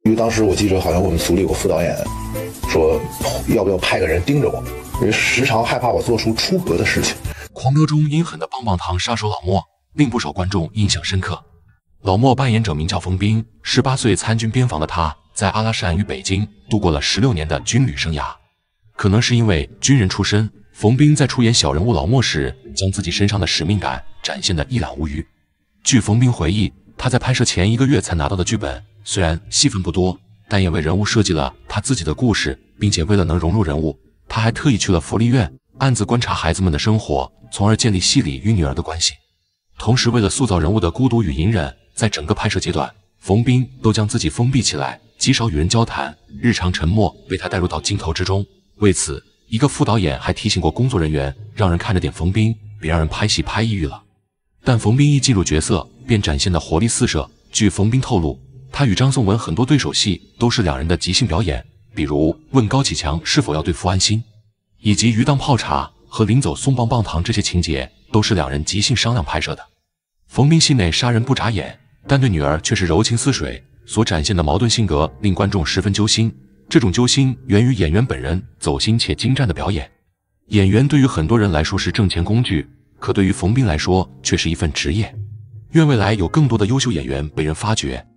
因为当时我记着，好像我们组里有个副导演说，要不要派个人盯着我，因为时常害怕我做出出格的事情。 狂飙中阴狠的棒棒糖杀手老莫，令不少观众印象深刻。老莫扮演者名叫冯斌，18岁参军边防的他，在阿拉善与北京度过了16年的军旅生涯。可能是因为军人出身，冯斌在出演小人物老莫时，将自己身上的使命感展现得一览无余。据冯斌回忆，他在拍摄前1个月才拿到的剧本，虽然戏份不多，但也为人物设计了他自己的故事，并且为了能融入人物，他还特意去了福利院，暗自观察孩子们的生活，从而建立戏里与女儿的关系。同时，为了塑造人物的孤独与隐忍，在整个拍摄阶段，冯斌都将自己封闭起来，极少与人交谈，日常沉默被他带入到镜头之中。为此，一个副导演还提醒过工作人员，让人看着点冯斌，别让人拍戏拍抑郁了。但冯斌一进入角色，便展现的活力四射。据冯斌透露，他与张颂文很多对手戏都是两人的即兴表演，比如问高启强是否要对付安心，以及鱼当泡茶和临走送棒棒糖，这些情节都是两人即兴商量拍摄的。冯斌戏内杀人不眨眼，但对女儿却是柔情似水，所展现的矛盾性格令观众十分揪心。这种揪心源于演员本人走心且精湛的表演。演员对于很多人来说是挣钱工具，可对于冯斌来说却是一份职业。愿未来有更多的优秀演员被人发掘，